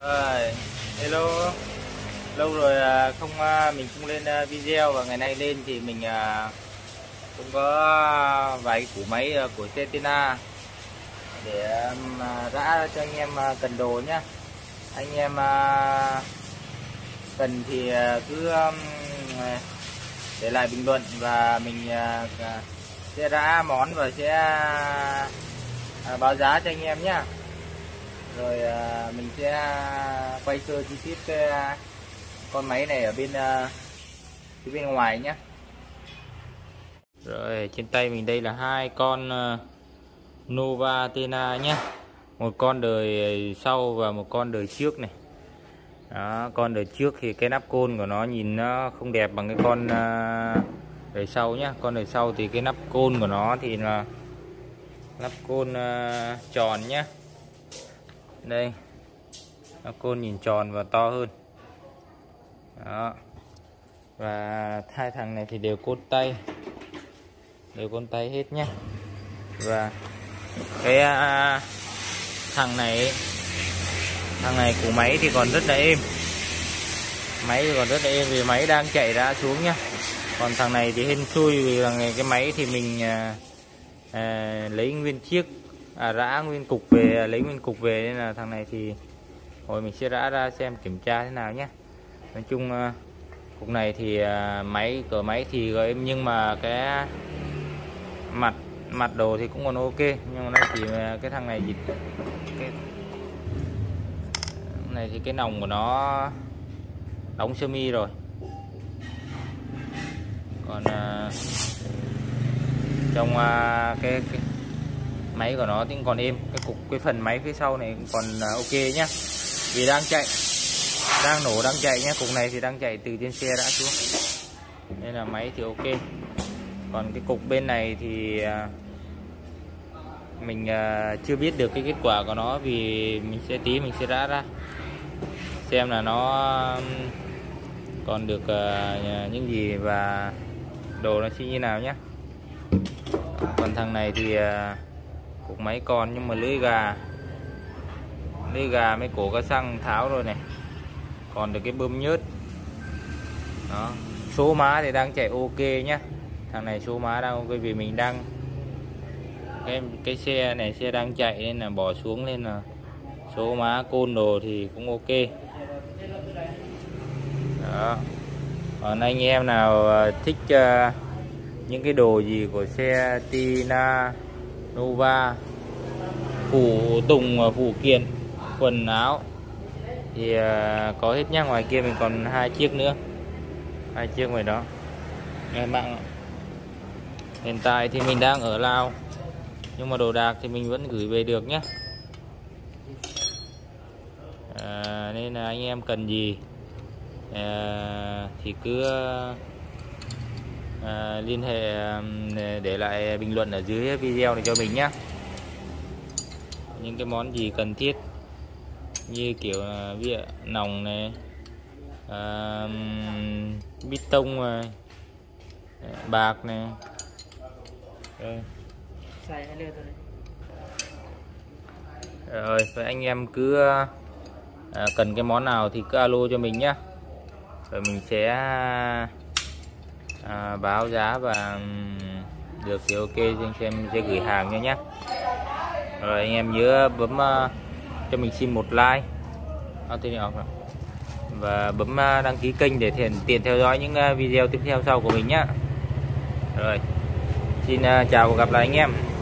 Rồi, hello, lâu rồi mình không lên video, và ngày nay lên thì mình cũng có vài cái củ máy của Tetina để rã cho anh em cần đồ nhá. Anh em cần thì cứ để lại bình luận và mình sẽ rã món và sẽ báo giá cho anh em nhá. Rồi mình sẽ quay sơ chi tiết cái con máy này ở phía bên ngoài nhé. Rồi trên tay mình đây là hai con Nova Tena nhé, một con đời sau và một con đời trước này. Đó, con đời trước thì cái nắp côn của nó nhìn nó không đẹp bằng cái con đời sau nhé. Con đời sau thì cái nắp côn của nó thì là nắp côn tròn nhé. Đây, nắp côn nhìn tròn và to hơn. Đó. Và hai thằng này thì đều côn tay hết nhé. Và cái thằng này của máy thì còn rất là êm. Vì máy đang chạy ra xuống nhá. Còn thằng này thì hên xui vì thằng này cái máy thì mình lấy nguyên chiếc rã nguyên cục về, lấy nguyên cục về, nên là thằng này thì hồi mình sẽ rã ra xem kiểm tra thế nào nhé. Nói chung cục này thì cửa máy thì êm, nhưng mà cái mặt đồ thì cũng còn ok, nhưng mà nó chỉ cái thằng này cái này thì cái nòng của nó đóng sơ mi rồi. Còn trong cái máy của nó thì còn êm. Cái phần máy phía sau này còn ok nhá, vì đang chạy nhé. Cục này thì đang chạy từ trên xe đã xuống, nên là máy thì ok. Còn cái cục bên này thì mình chưa biết được cái kết quả của nó, vì mình sẽ rã ra xem là nó còn được những gì và đồ nó sẽ như nào nhé. Còn thằng này thì cục máy còn, nhưng mà lưỡi gà mấy cổ ca xăng tháo rồi này, còn được cái bơm nhớt. Đó, số má thì đang chạy ok nhá. Thằng này số má đang ok, vì mình đang cái xe này xe đang chạy nên là bỏ xuống, nên là số má côn đồ thì cũng ok. Đó. Còn anh em nào thích những cái đồ gì của xe Tina Nova, phụ tùng, phụ kiện, quần áo thì có hết nhá. Ngoài kia mình còn hai chiếc nữa, hai chiếc ngoài đó. Nghe bạn, hiện tại thì mình đang ở Lào, nhưng mà đồ đạc thì mình vẫn gửi về được nhé. Nên là anh em cần gì thì cứ liên hệ, để lại bình luận ở dưới video này cho mình nhé. Những cái món gì cần thiết như kiểu vỉa nòng này, bít tông này, bạc này. Rồi vậy anh em cứ cần cái món nào thì cứ alo cho mình nhé, rồi mình sẽ báo giá và được thì ok, xem sẽ gửi hàng nha nhé. Rồi anh em nhớ bấm cho mình xin một like và bấm đăng ký kênh để tiện theo dõi những video tiếp theo sau của mình nhé. Rồi xin chào và gặp lại anh em.